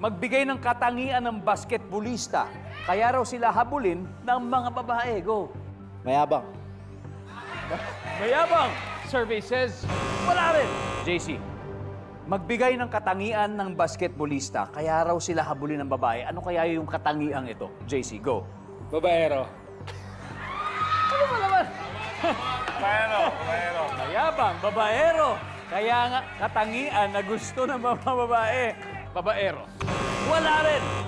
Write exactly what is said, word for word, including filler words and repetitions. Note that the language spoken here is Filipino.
Magbigay ng katangian ng basketballista. Kaya raw sila habulin ng mga babae. Go. Mayabang. Mayabang. Survey says, wala rin. J C, magbigay ng katangian ng basketballista. Kaya raw sila habulin ng babae. Ano kaya yung katangiang ito? J C, go. Babaero. Ano ba naman? Babaero, babaero. Mayabang, babaero. Kaya nga, katangian na gusto ng mga babae. Babaero. Wala rin.